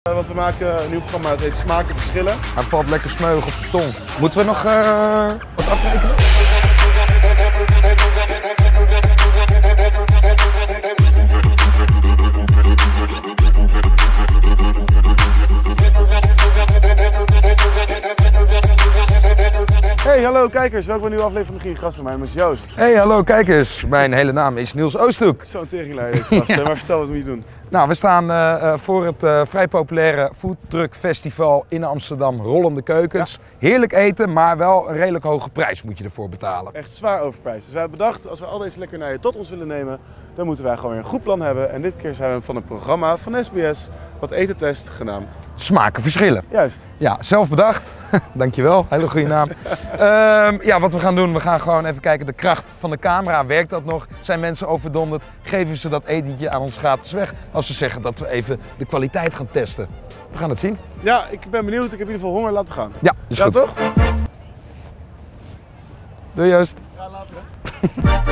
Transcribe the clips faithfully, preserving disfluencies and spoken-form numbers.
Want we maken een nieuw programma, het heet Smaken Verschillen. Hij valt lekker smeuig op de tong. Moeten we nog uh, wat afrekenen? Hey, hallo kijkers, welkom bij een nieuwe aflevering van de Gier Gasten. Mijn naam is Joost. Hey, hallo kijkers. Mijn hele naam is Niels Oosthoek. Zo'n teringleider deze gasten, ja. Maar vertel, wat moet je doen? Nou, we staan uh, voor het uh, vrij populaire foodtruck festival in Amsterdam, Rollende Keukens. Ja. Heerlijk eten, maar wel een redelijk hoge prijs moet je ervoor betalen. Echt zwaar overprijs. Dus wij hebben bedacht, als we al deze lekkernijen tot ons willen nemen, dan moeten wij gewoon weer een goed plan hebben. En dit keer zijn we van een programma van S B S, wat eten test, genaamd Smaken Verschillen. Juist. Ja, zelf bedacht. Dankjewel, hele goede naam. um, ja, wat we gaan doen, we gaan gewoon even kijken de kracht van de camera. Werkt dat nog? Zijn mensen overdonderd? Geven ze dat etentje aan ons gratis weg? Als ze zeggen dat we even de kwaliteit gaan testen. We gaan het zien. Ja, ik ben benieuwd. Ik heb in ieder geval honger. Laten gaan. Ja, is ja, goed. Toch? Doei Joost. Ja, later hè.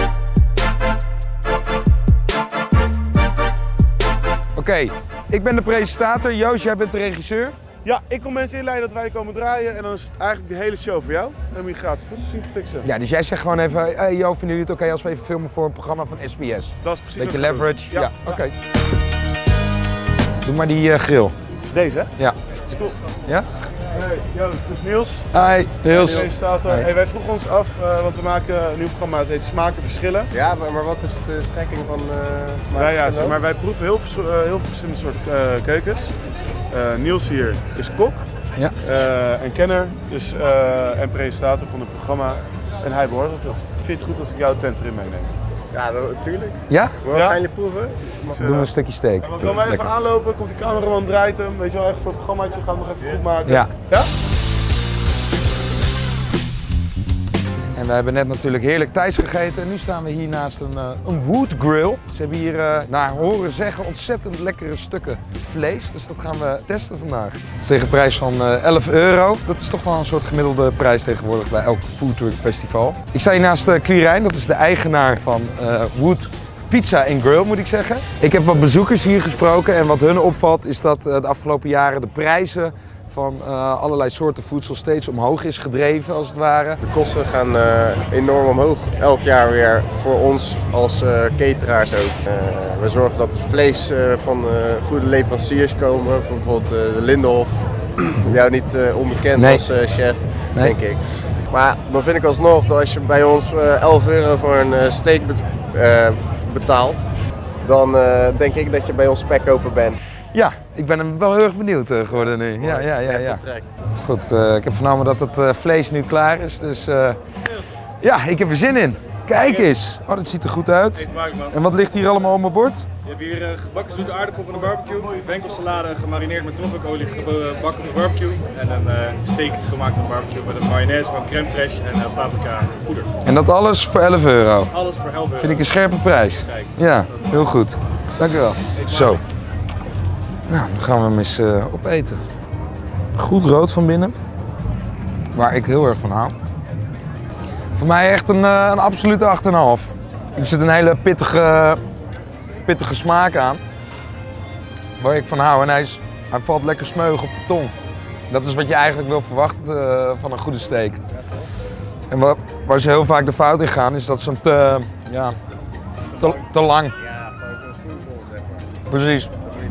Oké, okay, ik ben de presentator. Joost, jij bent de regisseur. Ja, ik kom mensen inleiden dat wij komen draaien en dan is het eigenlijk de hele show voor jou. En dan moet je gratis foto's zien te fixen. Ja, dus jij zegt gewoon even, hey Jo, vinden jullie het oké okay als we even filmen voor een programma van S B S? Dat is precies. Beetje leverage. Ja, ja. ja. oké. Okay. Doe maar die uh, grill. Deze hè? Ja. Dat is cool. Ja? Hey, yo, dit is Niels. Hi, Niels. De presentator. Hey, wij vroegen ons af, uh, want we maken een nieuw programma, het heet Smaken Verschillen. Ja, maar, maar wat is de strekking van uh, smaken? Ja, ja, zeg maar wij proeven heel, uh, heel veel verschillende soorten uh, keukens. Uh, Niels hier is kok. Ja. Uh, en kenner, dus, uh, en presentator van het programma. En hij beoordeelt het. Vind je het goed als ik jouw tent erin meeneem? Ja, natuurlijk. Ja? Wat ja? gaan jullie proeven? Dus, uh, Doe een stukje steak. En dan komen wij even aanlopen, komt die cameraman, draait hem. Weet je wel, echt voor het programmaatje, gaan we nog even goed maken. Ja. Ja? En we hebben net natuurlijk heerlijk thuis gegeten en nu staan we hier naast een, uh, een wood grill. Ze hebben hier, uh, naar horen zeggen, ontzettend lekkere stukken vlees. Dus dat gaan we testen vandaag. Tegen een prijs van uh, elf euro. Dat is toch wel een soort gemiddelde prijs tegenwoordig bij elk foodtruck festival. Ik sta hier naast uh, Quirijn, dat is de eigenaar van uh, Wood Pizza en Grill, moet ik zeggen. Ik heb wat bezoekers hier gesproken en wat hun opvalt is dat uh, de afgelopen jaren de prijzen van uh, allerlei soorten voedsel steeds omhoog is gedreven, als het ware. De kosten gaan uh, enorm omhoog, elk jaar weer voor ons als uh, cateraars ook. Uh, we zorgen dat het vlees uh, van uh, goede leveranciers komen, van bijvoorbeeld uh, de Lindenhof. Jou niet uh, onbekend nee. als uh, chef, nee. denk ik. Maar dan vind ik alsnog dat als je bij ons uh, elf euro voor een uh, steak bet uh, betaalt, dan uh, denk ik dat je bij ons spekkoper bent. Ja, ik ben wel heel erg benieuwd uh, geworden nu. Ja, ja, ja, ja. Goed, uh, ik heb vernomen dat het uh, vlees nu klaar is, dus uh, ja, ik heb er zin in. Kijk eens! Oh, dat ziet er goed uit. En wat ligt hier allemaal op mijn bord? Je hebt hier uh, gebakken zoete aardappel van de barbecue, venkelsalade gemarineerd met knoflookolie, gebakken op de barbecue en een uh, steak gemaakt van de barbecue met een mayonaise van crème fraîche en uh, paprika poeder. En dat alles voor elf euro? Alles voor elf euro. Vind ik een scherpe prijs. Kijk. Ja, heel goed. Dank u wel. Zo. Nou, dan gaan we hem eens uh, opeten. Goed rood van binnen, waar ik heel erg van hou. Voor mij echt een, uh, een absolute acht komma vijf. Er zit een hele pittige, pittige smaak aan, waar ik van hou. En hij, is, hij valt lekker smeuig op de tong. Dat is wat je eigenlijk wil verwachten uh, van een goede steak. En waar, waar ze heel vaak de fout in gaan, is dat ze hem te, ja, te, te lang. Ja, gewoon zo'n schoenvol zeg maar. Precies.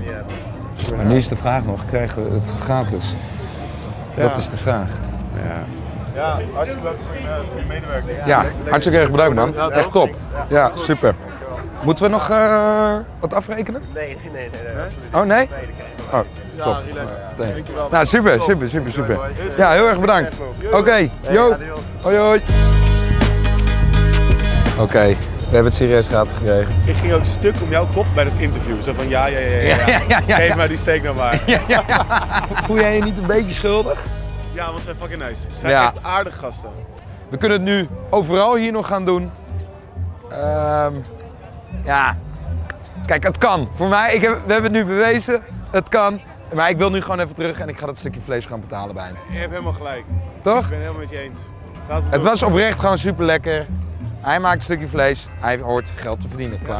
Maar nu is de vraag nog, krijgen we het gratis? Ja. Dat is de vraag. Ja, ja hartstikke bedankt voor je, voor je medewerking. Ja, hartstikke erg bedankt man. Ja, echt top. Ja, super. Moeten we nog uh, wat afrekenen? Nee, nee, nee. nee, nee. Oh nee? Oh, top. Nee. Nou, super, super, super, super. Ja, heel erg bedankt. Oké, okay. Yo. Hoi hoi. Oké. Okay. We hebben het serieus gratis gekregen. Ik ging ook stuk om jouw kop bij dat interview. Zo van ja, ja, ja, ja. ja. ja, ja, ja Geef ja. maar die steak nou maar. Ja, ja, ja. Voel jij je niet een beetje schuldig? Ja, want ze zijn fucking nice. Ze zijn ja. echt aardige gasten. We kunnen het nu overal hier nog gaan doen. Um, ja, kijk, het kan. Voor mij, ik heb, we hebben het nu bewezen, het kan. Maar ik wil nu gewoon even terug en ik ga dat stukje vlees gaan betalen bij hem. Je hebt helemaal gelijk. Toch? Ik ben het helemaal met je eens. Laat het het doen. was oprecht gewoon super lekker. Hij maakt een stukje vlees, hij hoort geld te verdienen, klaar.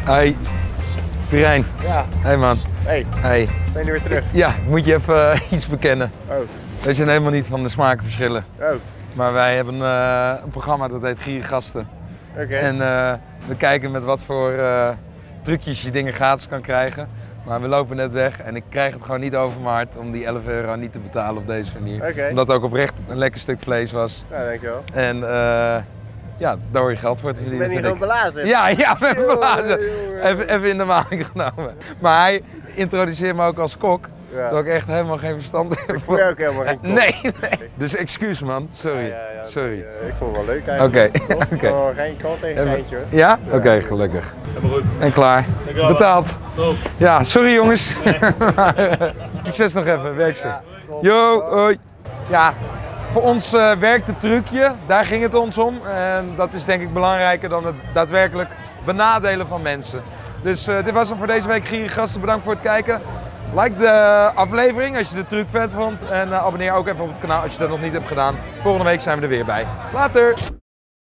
Hey, Pirijn. Ja. Hey man. Hey, Hey. zijn jullie weer terug? Ja, ik moet je even uh, iets bekennen. Oh. We zijn helemaal niet van de smakenverschillen. Oh, Maar wij hebben uh, een programma dat heet Gierige Gasten. oké. Okay. En uh, we kijken met wat voor uh, trucjes je dingen gratis kan krijgen. Maar we lopen net weg en ik krijg het gewoon niet over mijn hart om die elf euro niet te betalen op deze manier. Okay. Omdat het ook oprecht een lekker stuk vlees was. Ja, dankjewel. En uh, ja, daar hoor je geld voor te verdienen. Ik ben hier gewoon belazen. Ja, ja, we hebben belazen. Jongen. Even, even in de maling genomen. Maar hij introduceert me ook als kok. Ja. Terwijl ik echt helemaal geen verstand heb. Ik voel je ook helemaal geen kop. Nee, nee. Dus excuus man, sorry. Ja, ja, ja, sorry. nee, uh, ik vond het wel leuk eigenlijk. Oké, Toch? oké. Oh, geen kant tegen een eentje hoor. Ja? Oké, okay, gelukkig. Helemaal goed. En klaar. Dankjewel. Betaald. Top. Ja, sorry jongens. Succes nog even, werk ze. Yo, hoi. Ja, voor ons uh, werkt het trucje, daar ging het ons om. En dat is denk ik belangrijker dan het daadwerkelijk benadelen van mensen. Dus uh, dit was hem voor deze week. Gierige Gasten, bedankt voor het kijken. Like de aflevering als je de truc vet vond. En uh, abonneer ook even op het kanaal als je dat nog niet hebt gedaan. Volgende week zijn we er weer bij. Later!